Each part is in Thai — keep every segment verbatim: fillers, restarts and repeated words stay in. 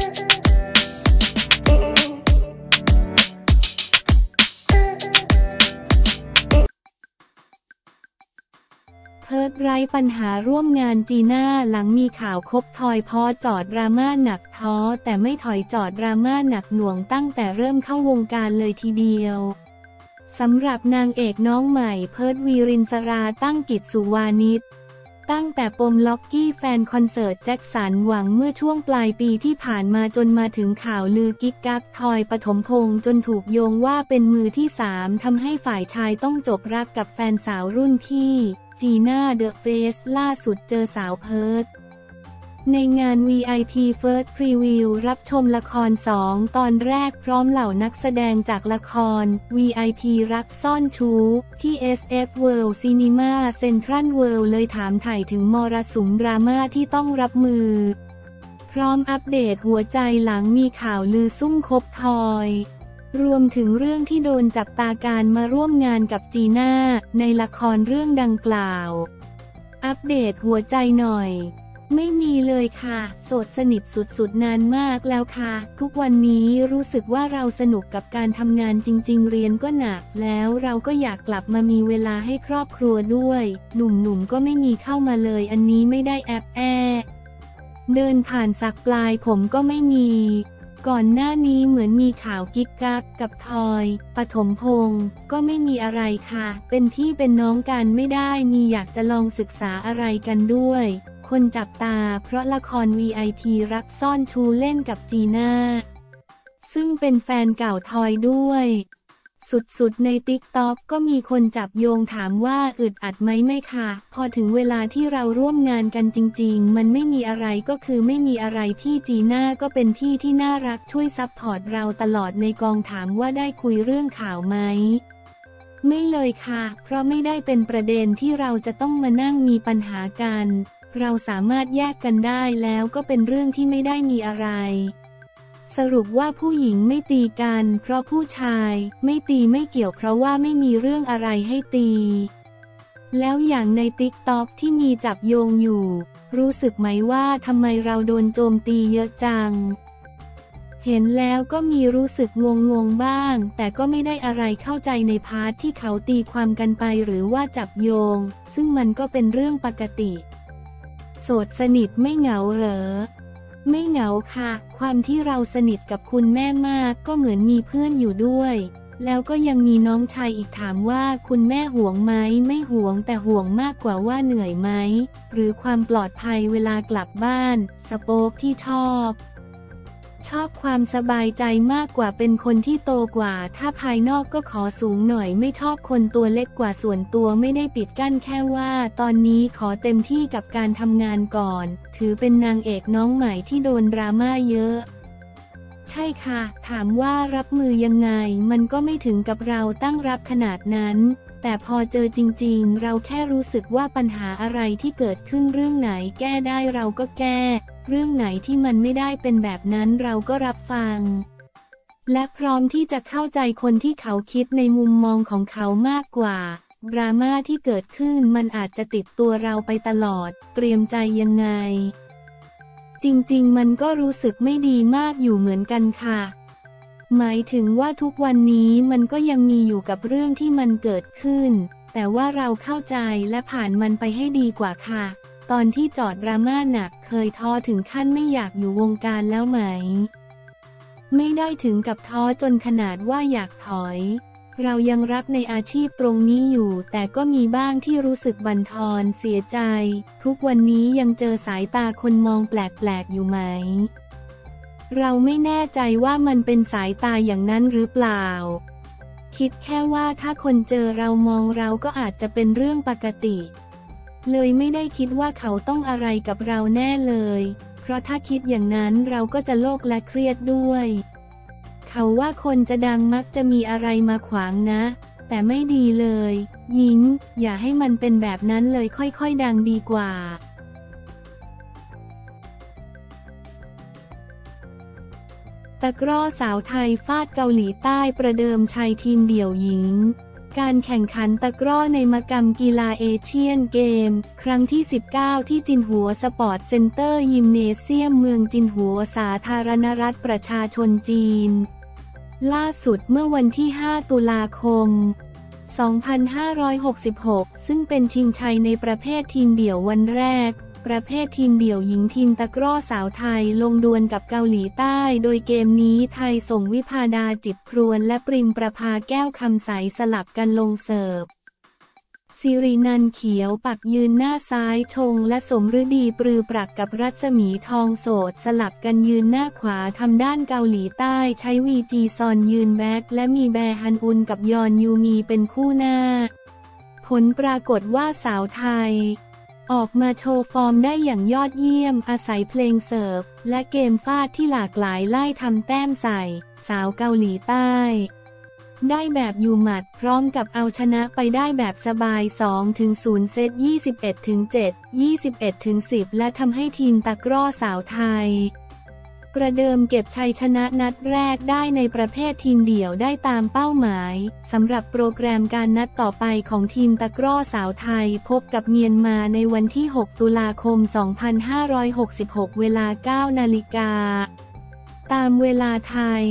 เพิร์ทไร้ปัญหาร่วมงานจีน่าหลังมีข่าวคบทอยพอจอดดราม่าหนักท้อแต่ไม่ถอยจอดดราม่าหนักหน่วงตั้งแต่เริ่มเข้าวงการเลยทีเดียวสำหรับนางเอกน้องใหม่เพิร์ทวีรินสราตั้งกิจสุวานิชตั้งแต่ปมล็อกกี้แฟนคอนเสิร์ตแจ็คสันหวังเมื่อช่วงปลายปีที่ผ่านมาจนมาถึงข่าวลือกิ๊กกักทอยปฐมพงษ์จนถูกโยงว่าเป็นมือที่สามทำให้ฝ่ายชายต้องจบรักกับแฟนสาวรุ่นพี่จีน่าเดอะเฟสล่าสุดเจอสาวเพิร์ทในงาน วี ไอ พี First Preview รับชมละครสองตอนแรกพร้อมเหล่านักแสดงจากละคร วี ไอ พี รักซ่อนชู้ที่ เอส เอฟ World Cinema Central World เลยถามไถ่ถึงมรสุมดราม่าที่ต้องรับมือพร้อมอัปเดตหัวใจหลังมีข่าวลือซุ่มคบทอยรวมถึงเรื่องที่โดนจับตาการมาร่วมงานกับจีน่าในละครเรื่องดังกล่าวอัปเดตหัวใจหน่อยไม่มีเลยค่ะโสดสนิทสุดๆนานมากแล้วค่ะทุกวันนี้รู้สึกว่าเราสนุกกับการทำงานจริงๆเรียนก็หนักแล้วเราก็อยากกลับมามีเวลาให้ครอบครัวด้วยหนุ่มๆก็ไม่มีเข้ามาเลยอันนี้ไม่ได้แอบแอเดินผ่านสักปลายผมก็ไม่มีก่อนหน้านี้เหมือนมีข่าวกิ๊กกักกับทอยปฐมพงษ์ก็ไม่มีอะไรค่ะเป็นพี่เป็นน้องกันไม่ได้มีอยากจะลองศึกษาอะไรกันด้วยคนจับตาเพราะละคร วี ไอ พี รักซ่อนชูเล่นกับจีน่าซึ่งเป็นแฟนเก่าทอยด้วยสุดๆในติ๊กต็อกก็มีคนจับโยงถามว่าอึดอัดไหมไม่ค่ะพอถึงเวลาที่เราร่วมงานกันจริงๆมันไม่มีอะไรก็คือไม่มีอะไรพี่จีน่าก็เป็นพี่ที่น่ารักช่วยซัพพอร์ตเราตลอดในกองถามว่าได้คุยเรื่องข่าวไหมไม่เลยค่ะเพราะไม่ได้เป็นประเด็นที่เราจะต้องมานั่งมีปัญหากันเราสามารถแยกกันได้แล้วก็เป็นเรื่องที่ไม่ได้มีอะไรสรุปว่าผู้หญิงไม่ตีกันเพราะผู้ชายไม่ตีไม่เกี่ยวเพราะว่าไม่มีเรื่องอะไรให้ตีแล้วอย่างในติ๊กต็อกที่มีจับโยงอยู่รู้สึกไหมว่าทำไมเราโดนโจมตีเยอะจังเห็นแล้วก็มีรู้สึกงงงบ้างแต่ก็ไม่ได้อะไรเข้าใจในพาร์ทที่เขาตีความกันไปหรือว่าจับโยงซึ่งมันก็เป็นเรื่องปกติโสดสนิทไม่เหงาเหรอไม่เหงาค่ะความที่เราสนิทกับคุณแม่มากก็เหมือนมีเพื่อนอยู่ด้วยแล้วก็ยังมีน้องชายอีกถามว่าคุณแม่ห่วงไหมไม่ห่วงแต่ห่วงมากกว่าว่าเหนื่อยไหมหรือความปลอดภัยเวลากลับบ้านสโป๊กที่ชอบชอบความสบายใจมากกว่าเป็นคนที่โตกว่าถ้าภายนอกก็ขอสูงหน่อยไม่ชอบคนตัวเล็กกว่าส่วนตัวไม่ได้ปิดกั้นแค่ว่าตอนนี้ขอเต็มที่กับการทำงานก่อนถือเป็นนางเอกน้องใหม่ที่โดนดราม่าเยอะใช่ค่ะถามว่ารับมือยังไงมันก็ไม่ถึงกับเราตั้งรับขนาดนั้นแต่พอเจอจริงๆเราแค่รู้สึกว่าปัญหาอะไรที่เกิดขึ้นเรื่องไหนแก้ได้เราก็แก้เรื่องไหนที่มันไม่ได้เป็นแบบนั้นเราก็รับฟังและพร้อมที่จะเข้าใจคนที่เขาคิดในมุมมองของเขามากกว่าดราม่าที่เกิดขึ้นมันอาจจะติดตัวเราไปตลอดเตรียมใจยังไงจริงๆมันก็รู้สึกไม่ดีมากอยู่เหมือนกันค่ะหมายถึงว่าทุกวันนี้มันก็ยังมีอยู่กับเรื่องที่มันเกิดขึ้นแต่ว่าเราเข้าใจและผ่านมันไปให้ดีกว่าค่ะตอนที่จอดดราม่าหนักเคยท้อถึงขั้นไม่อยากอยู่วงการแล้วไหมไม่ได้ถึงกับท้อจนขนาดว่าอยากถอยเรายังรักในอาชีพตรงนี้อยู่แต่ก็มีบ้างที่รู้สึกบั่นทอนเสียใจทุกวันนี้ยังเจอสายตาคนมองแปลกๆอยู่ไหมเราไม่แน่ใจว่ามันเป็นสายตาอย่างนั้นหรือเปล่าคิดแค่ว่าถ้าคนเจอเรามองเราก็อาจจะเป็นเรื่องปกติเลยไม่ได้คิดว่าเขาต้องอะไรกับเราแน่เลยเพราะถ้าคิดอย่างนั้นเราก็จะโลกและเครียดด้วยเขาว่าคนจะดังมักจะมีอะไรมาขวางนะแต่ไม่ดีเลยยิงอย่าให้มันเป็นแบบนั้นเลยค่อยๆดังดีกว่าตะกร้อสาวไทยฟาดเกาหลีใต้ประเดิมชัยทีมเดี่ยวหญิงการแข่งขันตะกร้อในมกรกีฬาเอเชียนเกมครั้งที่ สิบเก้า ที่จินหัวสปอร์ตเซ็นเตอร์ยิมเนเซียมเมืองจินหัวสาธารณรัฐประชาชนจีนล่าสุดเมื่อวันที่ ห้า ตุลาคม สองพันห้าร้อยหกสิบหก ซึ่งเป็นชิงชัยในประเภททีมเดี่ยววันแรกประเภททีมเดี่ยวหญิงทีมตะกร้อสาวไทยลงดวลกับเกาหลีใต้โดยเกมนี้ไทยส่งวิภาดาจิตพรวนและปริมประภาแก้วคำใสสลับกันลงเสิร์ฟสิรินันท์เขียวปักยืนหน้าซ้ายชงและสมฤดีปรือปรักกับรัศมีทองโสดสลับกันยืนหน้าขวาทำด้านเกาหลีใต้ใช้วีจีซอนยืนแบ็คและมีแบฮันอุนกับยอนยูมีเป็นคู่หน้าผลปรากฏว่าสาวไทยออกมาโชว์ฟอร์มได้อย่างยอดเยี่ยมอาศัยเพลงเสิร์ฟและเกมฟาดที่หลากหลายไล่ทำแต้มใส่สาวเกาหลีใต้ได้แบบอยู่หมัดพร้อมกับเอาชนะไปได้แบบสบาย สองถึงศูนย์ เซต ยี่สิบเอ็ดถึงเจ็ด ยี่สิบเอ็ดถึงสิบ และทำให้ทีมตะกร้อสาวไทยประเดิมเก็บชัยชนะนัดแรกได้ในประเภททีมเดี่ยวได้ตามเป้าหมายสำหรับโปรแกรมการนัดต่อไปของทีมตะกร้อสาวไทยพบกับเมียนมาในวันที่ หก ตุลาคม สองพันห้าร้อยหกสิบหก เวลา เก้า นาฬิกาตามเวลาไทย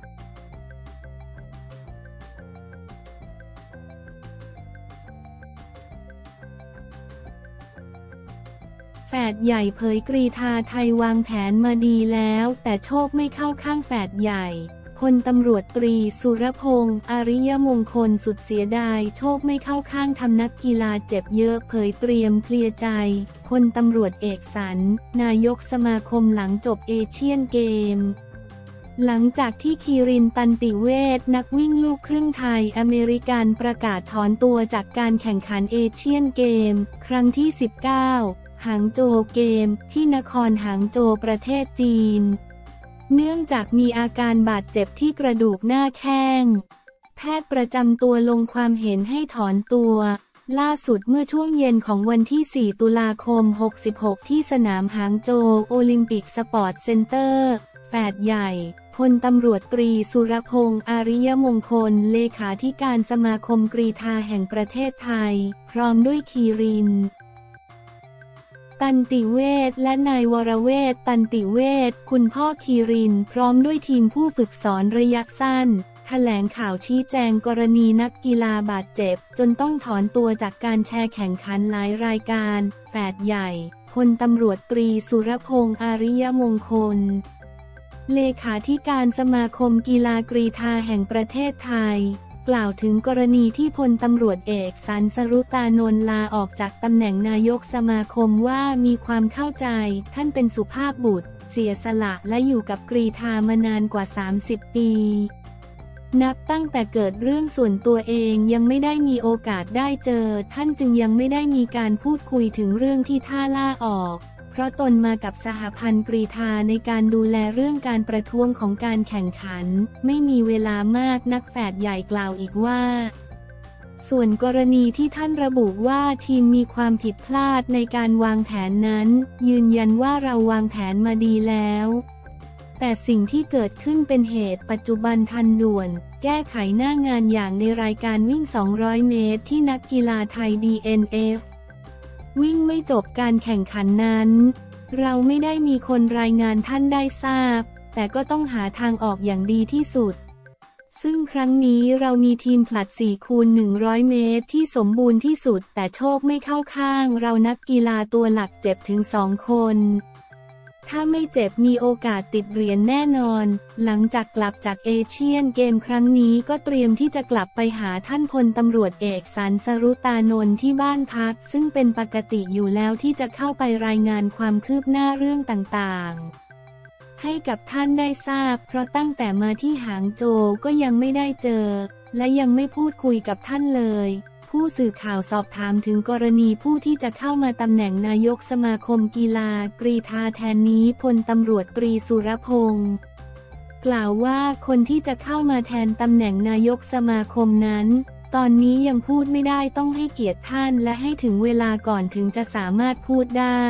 แฝดใหญ่เผยกรีฑาไทยวางแผนมาดีแล้วแต่โชคไม่เข้าข้างแฝดใหญ่พลตำรวจตรีสุรพงษ์อริยมงคลสุดเสียดายโชคไม่เข้าข้างทำนักกีฬาเจ็บเยอะเผยเตรียมเคลียร์ใจพลตำรวจเอกสันนายกสมาคมหลังจบเอเชียนเกมหลังจากที่คีรินตันติเวชนักวิ่งลูกครึ่งไทยอเมริกันประกาศถอนตัวจากการแข่งขันเอเชียนเกมครั้งที่ สิบเก้าหางโจวเกมที่นครหางโจวประเทศจีนเนื่องจากมีอาการบาดเจ็บที่กระดูกหน้าแข้งแพทย์ประจำตัวลงความเห็นให้ถอนตัวล่าสุดเมื่อช่วงเย็นของวันที่ สี่ ตุลาคม หกสิบหก ที่สนามหางโจวโอลิมปิกสปอร์ตเซ็นเตอร์แฝดใหญ่พลตำรวจตรีสุรพงษ์อริยมงคลเลขาธิการสมาคมกรีฑาแห่งประเทศไทยพร้อมด้วยคีรินตันติเวชและนายวรเวชตันติเวชคุณพ่อคีรินพร้อมด้วยทีมผู้ฝึกสอนระยะสั้นแถลงข่าวชี้แจงกรณีนักกีฬาบาดเจ็บจนต้องถอนตัวจากการแชร์แข่งขันหลายรายการแฝดใหญ่พลตำรวจตรีสุรพงษ์อริยมงคลเลขาธิการสมาคมกีฬากรีฑาแห่งประเทศไทยกล่าวถึงกรณีที่พลตำรวจเอกสันสรุตานนท์ลาออกจากตำแหน่งนายกสมาคมว่ามีความเข้าใจท่านเป็นสุภาพบุรุษเสียสละและอยู่กับกรีฑามานานกว่า สามสิบ ปีนับตั้งแต่เกิดเรื่องส่วนตัวเองยังไม่ได้มีโอกาสได้เจอท่านจึงยังไม่ได้มีการพูดคุยถึงเรื่องที่ท่าล่าออกเพราะตนมากับสหพันธ์กรีฑาในการดูแลเรื่องการประท้วงของการแข่งขันไม่มีเวลามากนักแฝดใหญ่กล่าวอีกว่าส่วนกรณีที่ท่านระบุว่าทีมมีความผิดพลาดในการวางแผนนั้นยืนยันว่าเราวางแผนมาดีแล้วแต่สิ่งที่เกิดขึ้นเป็นเหตุปัจจุบันทันด่วนแก้ไขหน้างานอย่างในรายการวิ่งสองร้อยเมตรที่นักกีฬาไทย ดี เอ็น เอฟวิ่งไม่จบการแข่งขันนั้นเราไม่ได้มีคนรายงานท่านได้ทราบแต่ก็ต้องหาทางออกอย่างดีที่สุดซึ่งครั้งนี้เรามีทีมผลัด สี่คูณหนึ่งร้อย เมตรที่สมบูรณ์ที่สุดแต่โชคไม่เข้าข้างเรานักกีฬาตัวหลักเจ็บถึงสองคนถ้าไม่เจ็บมีโอกาสติดเหรียญแน่นอนหลังจากกลับจากเอเชียนเกมครั้งนี้ก็เตรียมที่จะกลับไปหาท่านพลตำรวจเอกสันสรุตานนท์ที่บ้านพักซึ่งเป็นปกติอยู่แล้วที่จะเข้าไปรายงานความคืบหน้าเรื่องต่างๆให้กับท่านได้ทราบเพราะตั้งแต่มาที่หางโจวก็ยังไม่ได้เจอและยังไม่พูดคุยกับท่านเลยผู้สื่อข่าวสอบถามถึงกรณีผู้ที่จะเข้ามาตำแหน่งนายกสมาคมกีฬากรีฑาแทนนี้พลตำรวจตรีสุรพงษ์กล่าวว่าคนที่จะเข้ามาแทนตำแหน่งนายกสมาคมนั้นตอนนี้ยังพูดไม่ได้ต้องให้เกียรติท่านและให้ถึงเวลาก่อนถึงจะสามารถพูดได้